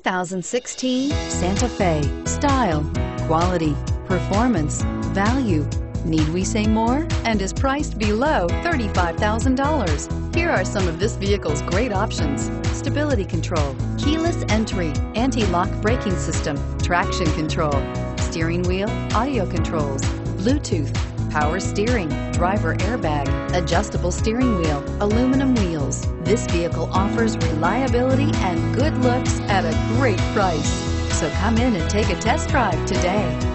2016 Santa Fe. Style, quality, performance, value. Need we say more? And is priced below $35,000. Here are some of this vehicle's great options: stability control, keyless entry, anti-lock braking system, traction control, steering wheel audio controls, Bluetooth, power steering, driver airbag, adjustable steering wheel, aluminum wheels. This vehicle offers reliability and good looks at a great price. So come in and take a test drive today.